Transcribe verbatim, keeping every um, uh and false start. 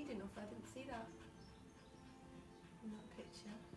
bleeding off. I didn't see that in that picture.